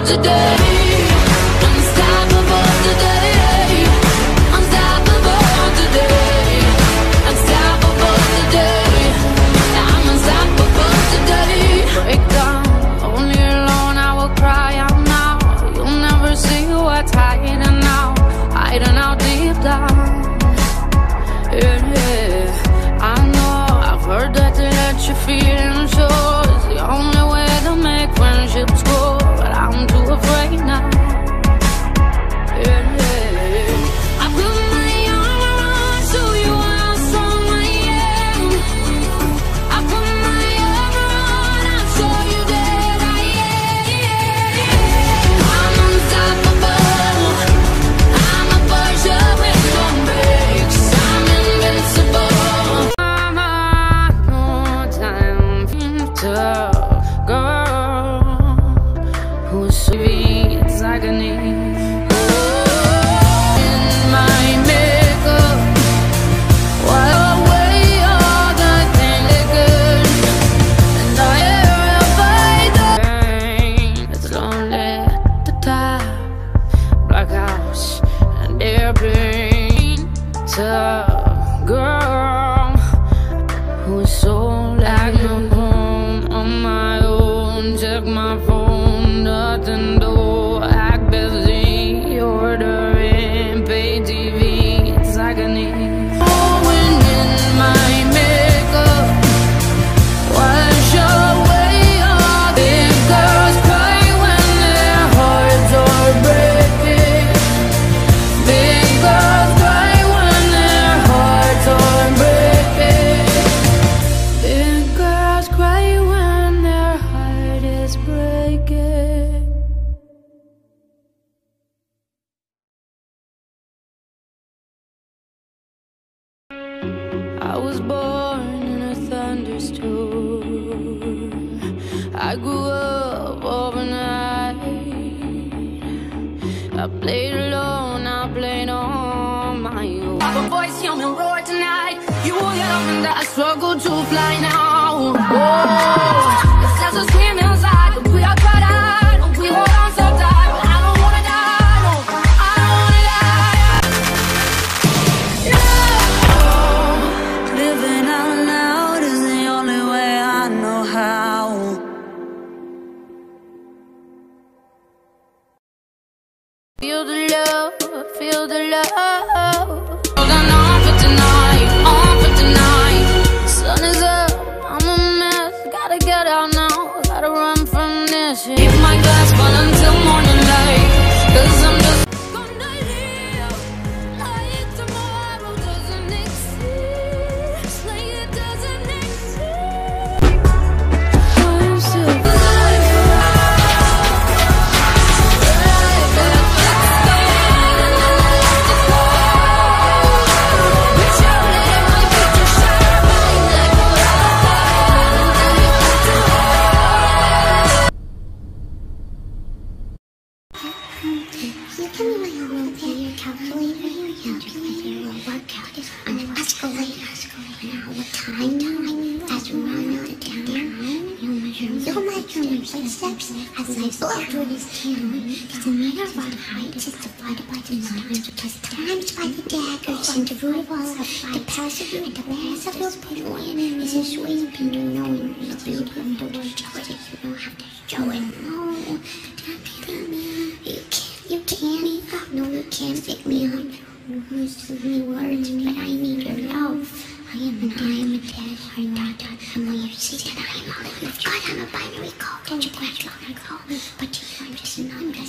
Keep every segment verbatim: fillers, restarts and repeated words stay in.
today. Unstoppable today. Unstoppable today. Unstoppable today. I'm unstoppable today. Break down, only alone I will cry out now. You'll never see what's hiding now, hiding out deep down. Yeah, yeah. I know I've heard that to let you feel and show is the only way to make friendships grow, but I'm too afraid now. Yeah, yeah. I put my arm around, show you how strong I am. I put my arm around, I'll show you that I am. I'm unstoppable. I'm a Porsche with no brakes. I'm invincible. I'm on no time to girl who's sweet as agony. In my makeup, while I weigh all the things that good, and I hear a fight the pain. It's lonely at the top, black house and airplane. To girl who's so like no home on my own. Check my phone, nothing to act busy, ordering pay T V. It's agony. Going in my makeup, wash away all big girls cry when their hearts are breaking. Big girls cry when their hearts are breaking. Big girls cry when their heart is breaking. I was born in a thunderstorm. I grew up overnight. I played alone, I played on my own. Our voice, human roar tonight. You will get up and I struggle to fly now. Oh, it's just a scream inside, but we are cut out. We hold on so tight, but I don't wanna die. No, I don't wanna die. No, living out loud is the only way I know how. Feel the love, feel the love. Holding on for tonight, on for tonight. Sun is up, I'm a mess. Gotta get out now, gotta run from this. Keep my glass full until morning light, 'cause I'm just gonna live like tomorrow doesn't exist, like it doesn't exist. I'm still alive. You can be my own your calculator, your calculator, your workout on an escalator, escalator, all the time, time, as we run out of down there, you'll measure, you'll measure my footsteps as I flow through this town. It's a matter of our height is divided by the numbers, because times by the daggers and the root of all our fight, the passive and the passive will put away, and this is what you've been doing, knowing the beauty of the word choice, you don't have to show it, no, you can't. You can't, no you can't pick me up. You must give me words, but I need your love. I am an I am a dead hard dot dot. I'm all you see that I am all that you've got. I'm a binary code, and you can't let me go. But you are just an undress.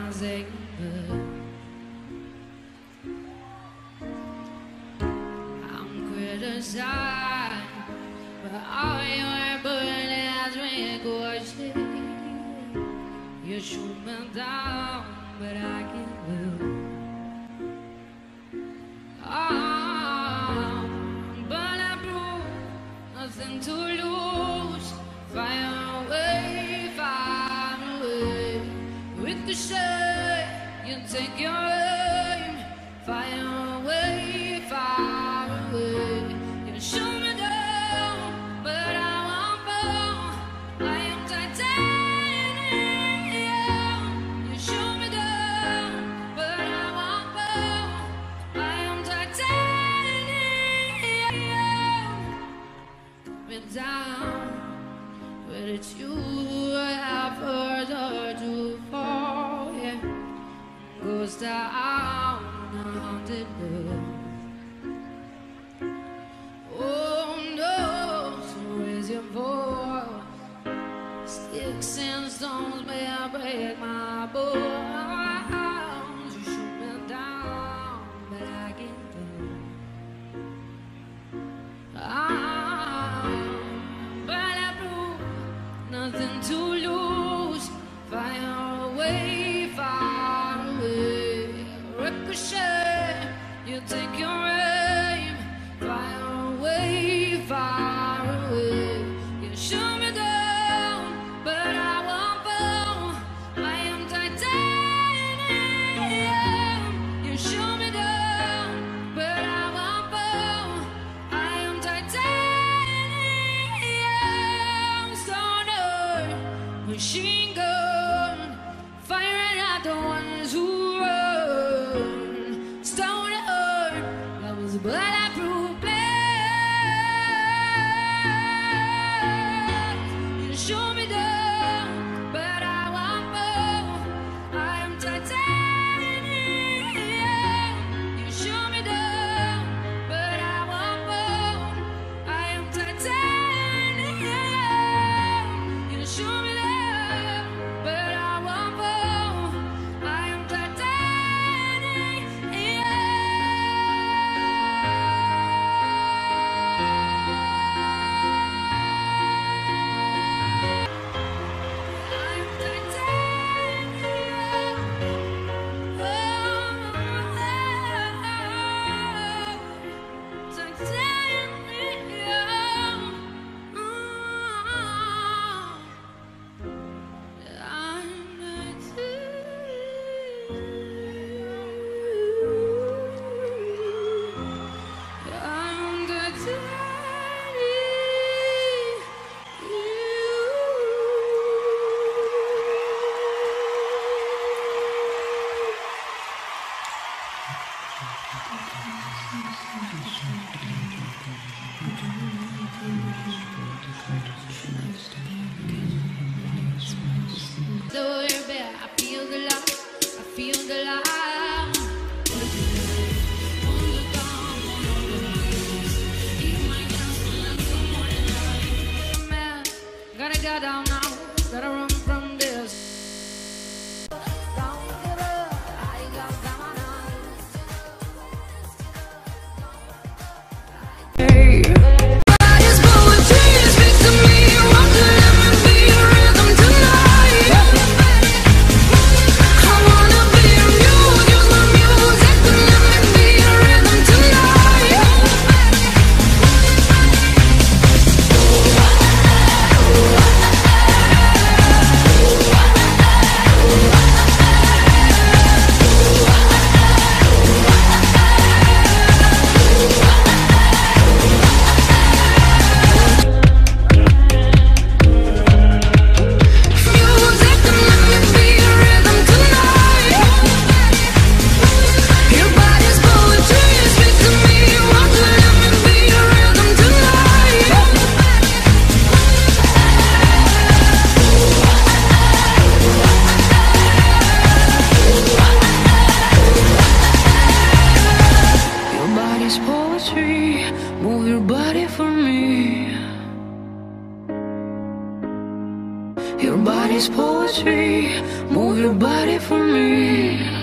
Alzheimer's. I'm criticized, but all your bullets ricochet. You shoot me down, but I can't move. Oh, bulletproof, nothing to lose. Fire away, fire away. Ricochet, you take your aim. Fire away, fire away. You shoot me down, but I won't fall. I am titanium. You shoot me down, but I won't fall. I am titanium. Me down, but it's you I have heard her to fall. Yeah, goes down a haunted road. Oh no, so raise your voice. Sticks and stones may break my bones. You shoot me down, but I can't do. I'm bulletproof, nothing to lose. Fire away, fire away. Ricochet, you take your aim. Fire away, fire away. You shoot me down, but I won't fall. I am titanium. You shoot me down, but I won't fall. I am titanium. Stoner, machine gun, firing at the ones who run. Stoner, that was bulletproof glass. You shoot me down, but I won't fall. I am titanium. You shoot me down, but I won't fall. I am titanium. You shoot me down, but I won't fall. I am titanium. I'm titanium. Oh, titanium. Oh, I'm I'm So baby, I feel the love, I feel the love. Man, gotta go down now, gotta run from this. Don't give up, I got Body's poetry, speak to me, want to let me be a rhythm tonight. I wanna be a muse, use my music to let me be a rhythm tonight. ready for me.